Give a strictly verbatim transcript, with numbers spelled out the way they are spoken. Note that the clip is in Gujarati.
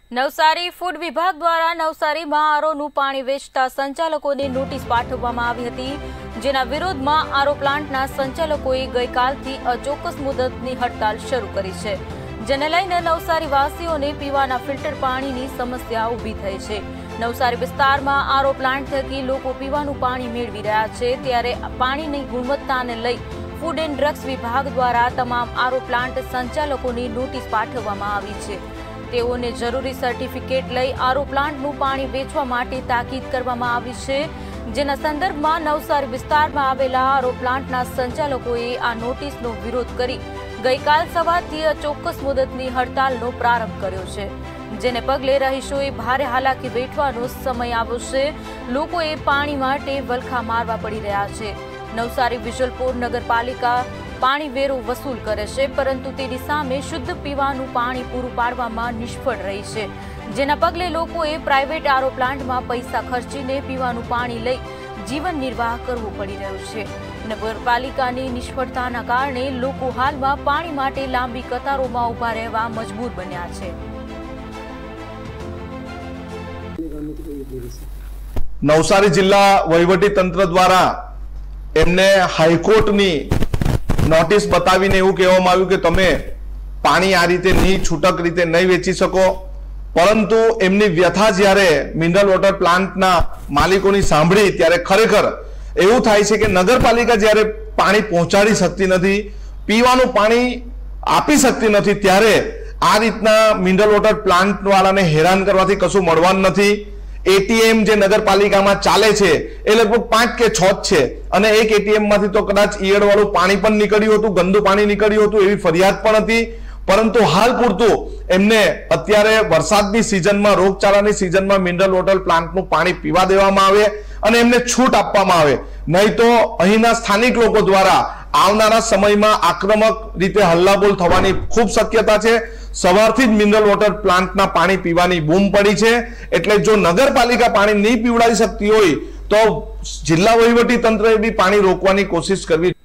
નવસારી ફૂડ વિભાગ દ્વારા નવસારીમાં આરોનું પાણી વેચતા સંચાલકોને નોટિસ પાઠવવામાં આવી હતી, જેના વિરોધમાં આરો પ્લાન્ટના સંચાલકોએ ગઈકાલથી અચોક્કસ મુદતની હડતાલ શરૂ કરી છે, જેને લઈને નવસારી વાસીઓને પીવાના ફિલ્ટર પાણીની સમસ્યા ઊભી થઈ છે। નવસારી વિસ્તારમાં આરો પ્લાન્ટ થકી લોકો પીવાનું પાણી મેળવી રહ્યા છે, ત્યારે પાણીની ગુણવત્તાને લઈ ફૂડ એન્ડ ડ્રગ્સ વિભાગ દ્વારા તમામ આરો પ્લાન્ટ સંચાલકોની નોટિસ પાઠવવામાં આવી છે। તેઓને જરૂરી સર્ટિફિકેટ લઈ આરો પ્લાન્ટનું પાણી વેચવા માટે તાકીદ કરવામાં આવી છે, જેના સંદર્ભમાં નવસારી વિસ્તારમાં આવેલા આરો પ્લાન્ટના સંચાલકોએ આ નોટિસનો વિરોધ કરી ગઈકાલ સવારથી અચોક્કસ મુદતની હડતાલનો પ્રારંભ કર્યો છે, જેને પગલે રહીશોએ ભારે હાલાકી વેઠવાનો સમય આવ્યો છે। લોકોએ પાણી માટે વલખા મારવા પડી રહ્યા છે। નવસારી વિજલપોર નગરપાલિકા પાણી વેરો વસૂલ કરે છે, પરંતુ તેની સામે શુદ્ધ પીવાનું પાણી પૂરું પાડવામાં નિષ્ફળ રહી છે, જેના પગલે લોકોએ પ્રાઇવેટ આરો પ્લાન્ટમાં પૈસા ખર્ચીને પીવાનું પાણી લઈ જીવન નિર્વાહ કરવો પડી રહ્યો છે। નગરપાલિકાની નિષ્ફળતાના કારણે લોકો હાલમાં પાણી માટે લાંબી કતારોમાં ઉભા રહેવા મજબૂર બન્યા છે। નવસારી જિલ્લા વહીવટી તંત્ર દ્વારા એમને હાઈકોર્ટની નોટિસ બતાવીને એવું કહેવામાં આવ્યું કે તમે પાણી આ રીતે નહીં છૂટક રીતે નહીં વેચી શકો, પરંતુ એમની વ્યથા જ્યારે મિનરલ વોટર પ્લાન્ટના માલિકોની સાંભળી ત્યારે ખરેખર એવું થાય છે કે નગરપાલિકા જ્યારે પાણી પહોંચાડી શકતી નથી, પીવાનું પાણી આપી શકતી નથી, ત્યારે આ રીતના મિનરલ વોટર પ્લાન્ટ વાળાને હેરાન કરવાથી કશું મળવાનું નથી। એટીએમ જે નગરપાલિકામાં ચાલે છે એ લગભગ પાંચ કે છ જ છે, અને એક એટીએમ માંથી તો કદાચ ઈયળ વાળું પાણી પણ નીકળ્યું હતું, ગંદુ પાણી નીકળ્યું હતું, એવી ફરિયાદ પણ હતી। પરંતુ હાલ પૂરતું એમને અત્યારે વરસાદની સિઝનમાં, રોગચાળાની સિઝનમાં મિનરલ વોટર પ્લાન્ટનું પાણી પીવા દેવામાં આવે અને એમને છૂટ આપવામાં આવે, નહીં તો અહીંના સ્થાનિક લોકો દ્વારા આવનારા સમયમાં આક્રમક રીતે હલ્લાબોલ થવાની ખૂબ શક્યતા છે। સવારથી જ મિનરલ વોટર પ્લાન્ટના પાણી પીવાની બૂમ પડી છે, એટલે જો નગરપાલિકા પાણી નહીં પીવડાવી શકતી હોય તો જિલ્લા વહીવટી તંત્રએ બી પાણી રોકવાની કોશિશ કરવી।